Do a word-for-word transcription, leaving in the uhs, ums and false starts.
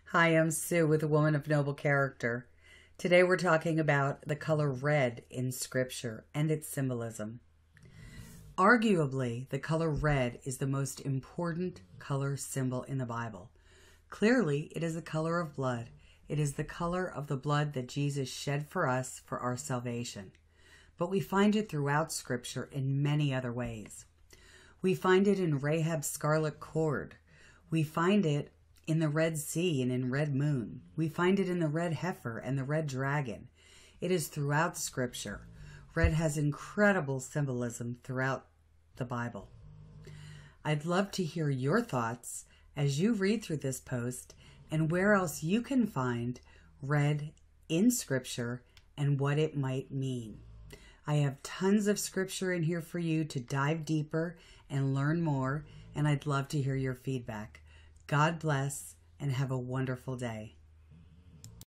Hi, I'm Sue with A Woman of Noble Character. Today we're talking about the color red in Scripture and its symbolism. Arguably, the color red is the most important color symbol in the Bible. Clearly, it is the color of blood. It is the color of the blood that Jesus shed for us for our salvation. But we find it throughout Scripture in many other ways. We find it in Rahab's scarlet cord. We find it in the Red Sea and in Red Moon. We find it in the red heifer and the red dragon. It is throughout Scripture. Red has incredible symbolism throughout the Bible. I'd love to hear your thoughts as you read through this post and where else you can find red in Scripture and what it might mean. I have tons of Scripture in here for you to dive deeper and learn more, and I'd love to hear your feedback. God bless and have a wonderful day.